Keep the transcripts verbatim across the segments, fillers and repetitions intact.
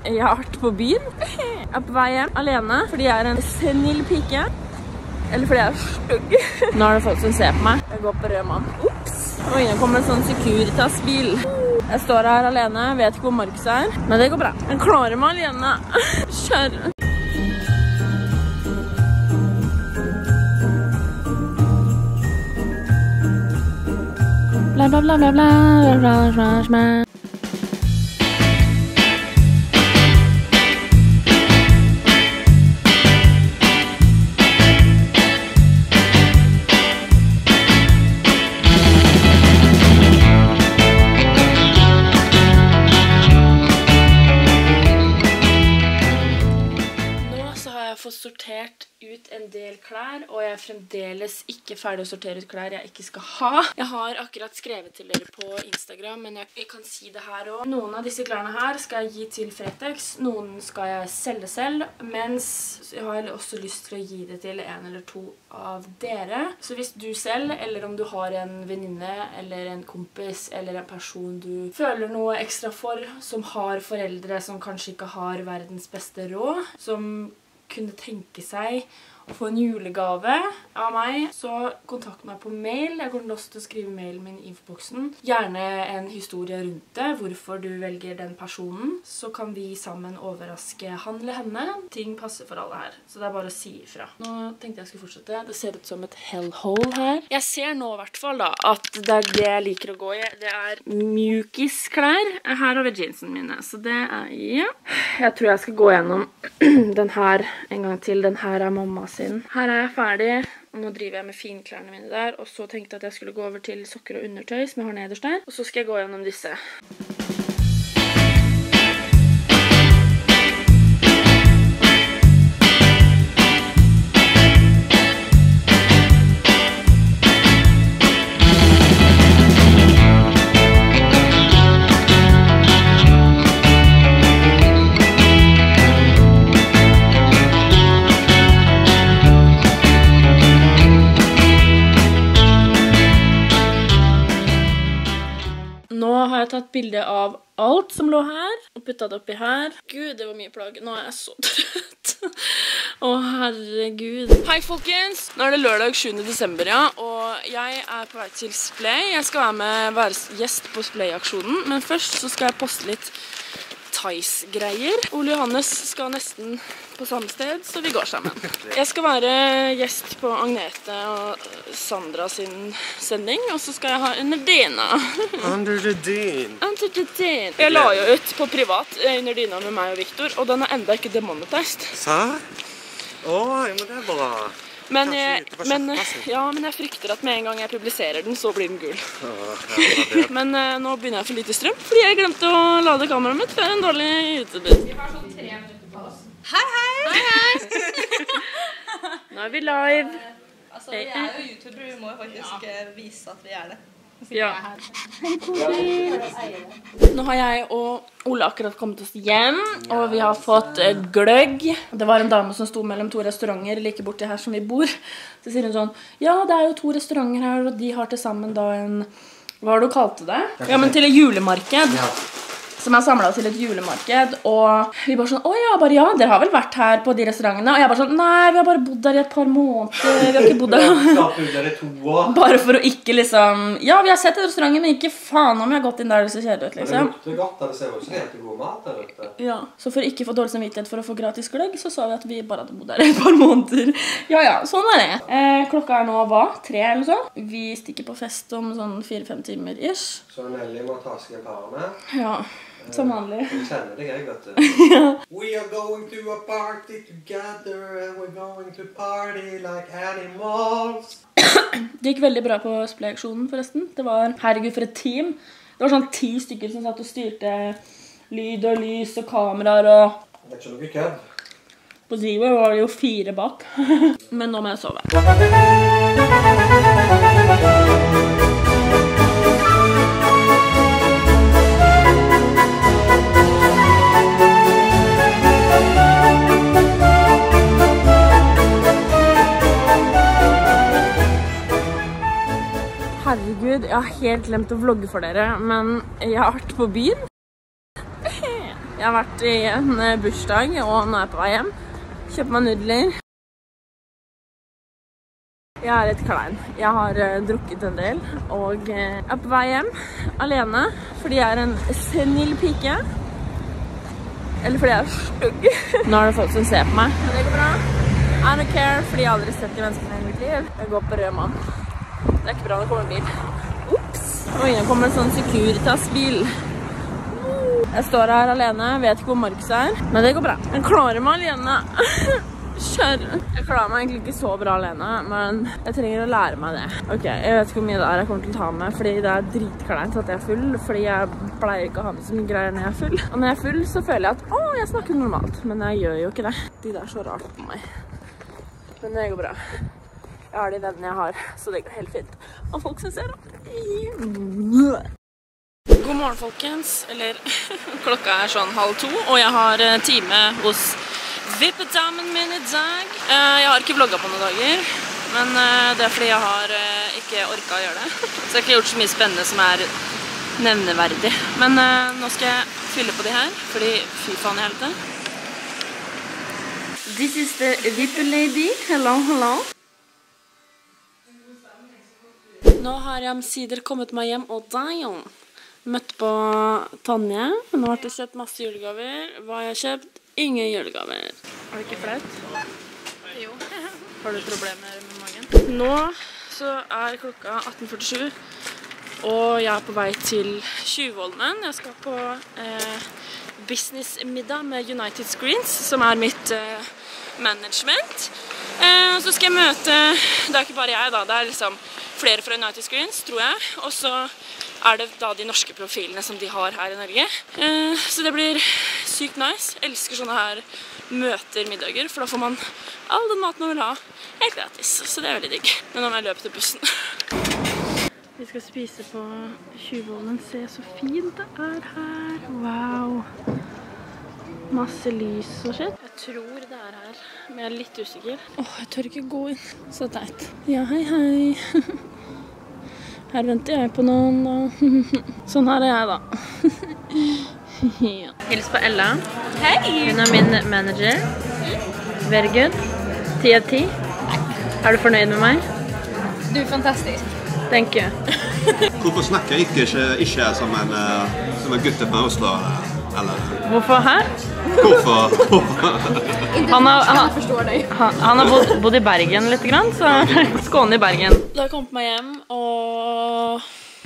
Jeg har vært på byen. Jeg er på vei hjem alene, fordi jeg er en snill pike. Eller fordi jeg er stygg. Nå er det folk som ser på meg. Jeg går på rød mann. Ups! Og inne kommer en sånn Securitas-bil. Jeg står her alene, vet ikke hvor Markus er. Men det går bra. Jeg klarer meg alene. Kjør! Bla bla bla bla bla bla bla bla. Sortert ut en del klær, og jeg er fremdeles ikke ferdig å sortere ut klær jeg ikke skal ha. Jeg har akkurat skrevet til dere på Instagram, men jeg, jeg kan si det her også. Noen av disse klærne her skal jeg gi til Fretex, noen skal jeg selge selv, mens jeg har også lyst til å gi det til en eller to av dere. Så hvis du selv, eller om du har en venninne, eller en kompis, eller en person du føler noe ekstra for, som har foreldre som kanskje ikke har verdens beste råd, som kunne tenke seg å få en julegave av meg, så kontakt meg på mail. Jeg kommer også til å skrive mailen min i infoboksen. Gjerne en historie rundt det, hvorfor du velger den personen. Så kan vi sammen overraske han eller henne. Ting passer for alle her, så det er bare å si ifra. Nå tenkte jeg skulle fortsette. Det ser ut som et hellhole her. Jeg ser nå i hvert fall da, at det er det jeg liker å gå i. Det er mjukisklær. Her har vi jeansene mine, så det er, ja. Jeg tror jeg skal gå gjennom den her en gang til. Den her er mamma sin. Her er jeg ferdig, og nå driver jeg med finklærne mine der, og så tenkte jeg at jeg skulle gå over til sokker og undertøy som jeg har nederst der, og så skal jeg gå gjennom disse. Har jeg tatt bilde av alt som lå her, og puttet det oppi her. Gud, det var mye plagg. Nå er jeg så trøtt. Å, herregud. Hei, folkens! Nå er det lørdag sjuende desember, ja, og jeg er på vei til Splay. Jeg skal være med, være gjest på Splay-aksjonen, men først så skal jeg poste litt Thais-greier. Ole Johannes skal nesten på samme sted, så vi går sammen. Jeg skal være gjest på Agnete og Sandra sin sending, og så skal jeg ha under dyna. Under the din. Under the din. Jeg la jo ut på privat under dyna med meg og Victor, og den er enda ikke demonetized. Serr? Åh, men det er bra. Men jeg, men, ja, men jeg frykter at med en gang jeg publiserer den, så blir den gul. Ja, men uh, nå begynner jeg for lite strøm, fordi jeg glemte å lade kameraet mitt før en dårlig YouTube-bit. Vi har sånn tre minutter på oss. Hei, hei! Hei, hei! Nå er vi live. Uh, altså, vi er jo YouTuber, vi må jo faktisk ja. vise at vi er det. Ja. Nå har jeg og Ole akkurat kommet oss hjem, og vi har fått uh, gløgg. Det var en dame som sto mellom to restauranter like borti her som vi bor. Så sier hun sånn, ja, det er jo to restauranter her, og de har til sammen da en, hva har du kalte det? Ja, men til et julemarked. Ja. Som er samlet til et julemarked, og vi bare sånn, å ja, bare ja, dere har vel vært her på de restaurantene? Og jeg bare sånn, nei, vi har bare bodd der i et par måneder, vi har ikke bodd der. Bare for å ikke liksom, ja, vi har sett et restaurant, men ikke faen om vi har gått inn der det ser kjedelig ut, liksom. Det lukter godt, det ser ut som helt god mat der ute. Ja, så for å ikke få dårlig samvittighet for å få gratis gløgg, så sa vi at vi bare hadde bodd der i et par måneder. Ja, ja, sånn er det. Eh, klokka er nå hva? Tre eller så? Vi stikker på fest om sånn fire-fem timer ish. Så Nelly må ta seg en par med. Ja. Som vanlig. Jeg kjenner deg, jeg, vet du. Ja. We are going to a party together and we're going to party like animals. Det gikk veldig bra på Splay-aksjonen, forresten. Det var, herregud, for et team. Det var sånn ti stykker som satt og styrte lyd og lys og kameraer og... Det er ikke noe kødd. På Zivo var det jo fire bak. Men nå må jeg sove. Herregud, jeg har helt glemt å vlogge for dere, men jeg har vært på byen. Jeg har vært i en bursdag, og nå er jeg på vei hjem. Kjøper meg nudler. Jeg er litt klein. Jeg har uh, drukket en del, og uh, jeg er på vei hjem alene, fordi jeg er en snill pike. Eller fordi jeg er stygg. Nå er det folk som ser på meg, men det går bra. I don't care, fordi jeg har aldri sett de menneskene i mitt liv. Jeg går på rød mann. Det er ikke bra, det kommer en bil. Ups! Og inne kommer en sånn Securitas-bil. Jeg står her alene, vet ikke hvor Markus er, men det går bra. Jeg klarer meg alene. Kjør. Jeg klarer meg egentlig ikke så bra alene, men jeg trenger å lære meg det. Ok, jeg vet ikke hvor mye det er jeg kommer til å ta med, fordi det er dritkleint at jeg er full, fordi jeg pleier ikke å ha med så mye greier når jeg er full. Og når jeg er full, så føler jeg at, å, jeg snakker normalt, men jeg gjør jo ikke det. De der er så rart på meg. Men det går bra. Jeg har de vennene jeg har, så det går helt fint. Og folk som ser det. God morgen, folkens. Eller, klokka er sånn halv to, og jeg har time hos Vippedamen min i dag. Jeg har ikke vlogget på noen dager, men det er fordi jeg har ikke orket å gjøre det. Så jeg har ikke gjort så mye spennende som er nevneverdig. Men nå skal jeg fylle på de her, fordi fy faen i helvete. This is the Vippe lady. Hello, hello. Nå har jeg omsider kommet meg hjem, og Dion møtte på Tanje. Nå har jeg kjøpt masse julegaver. Hva har jeg kjøpt? Ingen julegaver. Er det ikke flaut? Jo. Har du problemer med magen? Nå så er klokka atten førtisju, og jeg er på vei til Tjuvholmen. Jeg skal på eh, businessmiddag med United Screens, som er mitt eh, management. Eh, så skal jeg møte, det er ikke bare jeg da, det er liksom flere fra United Screens, tror jeg. Og så er det da de norske profilene som de har her i Norge. Eh, så det blir sykt nice. Jeg elsker sånne her møter, middager, for da får man all den maten man vil ha helt gratis. Så det er veldig digg. Men nå må jeg løpe til bussen. Vi skal spise på Tjuvholmen. Se så fint det er her. Wow. Masse lys og shit. Jeg tror det er her, men jeg er litt usikker. Åh, jeg tør ikke gå inn. Så teit. Ja, hei, hei. Her venter jeg på noen, da. Sånn her er jeg, da. Ja. Hils på Ella. Hei! Hun er min manager. Very good. ti av ti. Er du fornøyd med meg? Du er fantastisk. Thank you. Hvorfor snakker jeg ikke, ikke som en, som en gutte fra Oslo? Eller? Hvorfor her? Hvorfor? Han har, han har, han, han har bodd, bodd i Bergen litt grann, så Skåne i Bergen. Da har jeg kommet meg hjem, og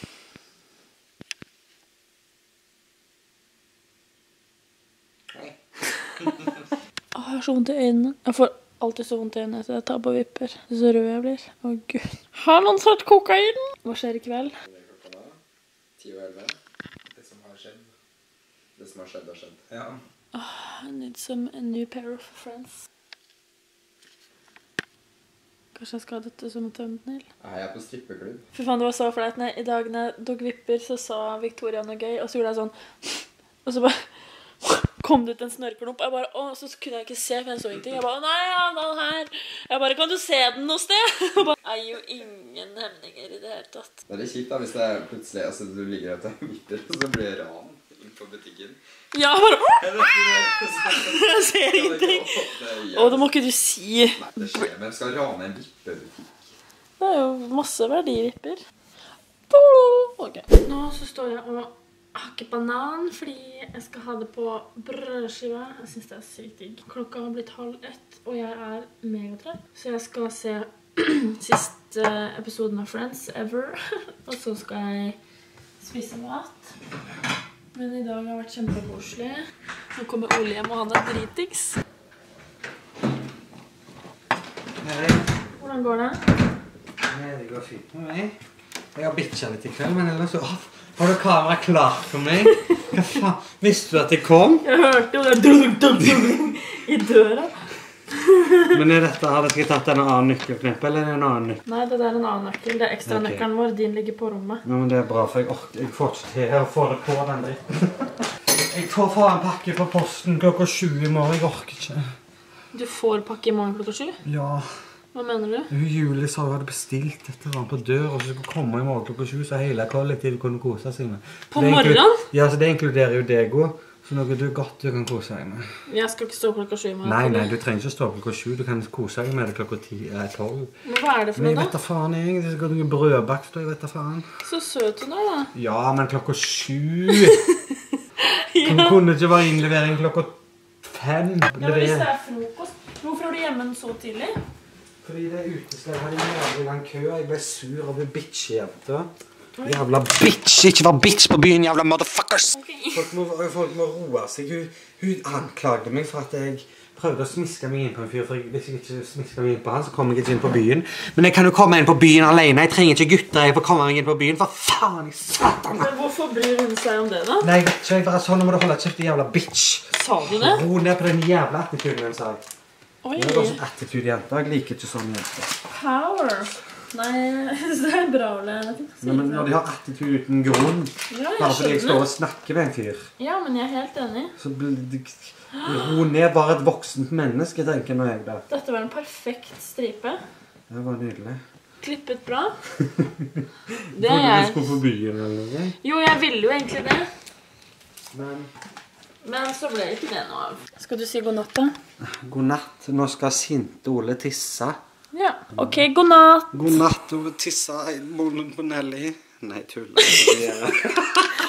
Åh, jeg har så vondt i øynene. Jeg får alltid så vondt i øynene etter jeg tar på vipper. Så rød jeg blir. Åh, Gud. Har noen tatt kokain? Hva skjer i kveld? ti og elleve. Det som har skjedd. Det som har skjedd, har skjedd. Ja. Oh, I need some a new pair of friends. Kanskje jeg skal ha dette som thumbnail? Jeg er på strippeklubb. For faen, det var så flaut. I dag når jeg tok vipper, så sa Victoria noe gøy, og så gjorde jeg sånn, og så bare kom det ut en snørrknopp. Jeg bare, åh, så kunne jeg ikke se, for jeg så ingenting. Jeg bare, nei, ja, den her. Jeg bare, kan du se den noe sted? Jeg bare, jeg gir jo ingen hemninger i det hele tatt. Det er litt kjipt da, hvis det er plutselig, altså du ligger etter vipper, og så blir det ran inn på butikken. Ja, bare, jeg ser ingenting. Åh, det må ikke du si. Nei, det skjer, men jeg skal rane en vippebutikk. Det er jo masse verdivipper. Ok, nå så står jeg og hakker banan, fordi jeg skal ha det på brødskiva. Jeg synes det er sykt digg. Klokka har blitt halv ett, og jeg er megatrøtt. Så jeg skal se siste episoden av Friends ever, og så skal jeg spise mat. Men i dag har vært kjempekoselig. Nå kommer Ole hjem, og han er dritings. Hei. Hvordan går det? Nei, det går fint med meg. Jeg har bitchet litt i kveld, men ellers så... Har du kamera klart for meg? Hva faen? Visste du at jeg kom? Jeg hørte jo det i døra. Men er dette, hadde jeg tatt en annen nøkkelknepp, eller er det en annen nøkkel? Nei, det er en annen nøkkel. Det er ekstra Ok. nøkkelen vår. Din ligger på rommet. Ja, men det er bra, for jeg orker, jeg får ikke til å få det på den dritten. Jeg får få en pakke på posten klokka sju i morgen, jeg orker ikke. Du får pakke i morgen klokka sju? Ja. Hva mener du? Hun Julie sa hun hadde bestilt dette var på dør, og så skulle komme i morgen klokka sju, så hele kollektivet kunne kose seg med. På Det inklu- morgenen? Ja, så det inkluderer jo deg også. Så noe du godt du kan kose deg med. Jeg skal ikke stå klokka sju. Nei, nei, du trenger ikke stå klokka sju. Du kan kose deg med det klokka ti, eh, tolv. Men hva er det for Men noe jeg vet da faen jeg. Det skal noe brødbakst, og jeg vet da faen. Så søt hun er da. Ja, men klokka sju. Hun kunne ikke være innlevering klokka fem. Ja, men hvis det er frokost, hvorfor er du hjemme så tidlig? Fordi det er utested. Jeg hadde en jævlig lang kø. Jeg ble sur av en bitch-jente. Jævla bitch! Ikke vær bitch på byen, jævla motherfuckers! Okay. Folk, må, folk må roe seg. Hun, hun anklagde meg for at jeg prøvde å smiske meg inn på en fyr. For hvis jeg ikke smisker meg inn på han, så kommer jeg ikke inn på byen. Men jeg kan jo komme inn på byen alene. Jeg trenger ikke gutter jeg får komme meg inn på byen. For faen, jeg satan! Men hvorfor bryr hun seg om det da? Nei, vet ikke. Jeg bare sånn, nå må du holde kjeft, jævla bitch. Sa du det? Ro ned på den jævla attituden, jeg sa. Oi. Jeg er sånn attitude-jente. Jeg liker ikke sånn jente. Power. Nei, det er bra, Ole. Nei, men når de har attitude uten grunn, Ja, bare fordi jeg jeg står og skjønner. snakker med en fyr, Ja, men jeg er helt enig. så blir det... Ro ned, bare et voksent menneske, tenker nå jeg da. Dette var en perfekt stripe. Det var nydelig. Klippet bra. Det Trodde er du jeg. skulle på byen eller noe? Jo, jeg ville jo egentlig det. Men... Men så ble ikke det noe av. Skal du si god natt da? God natt. Nå skal sinte Ole tisse. Ja. Ok, god natt. God natt, Ole tisse i munnen på Nelly. Nei, tuller.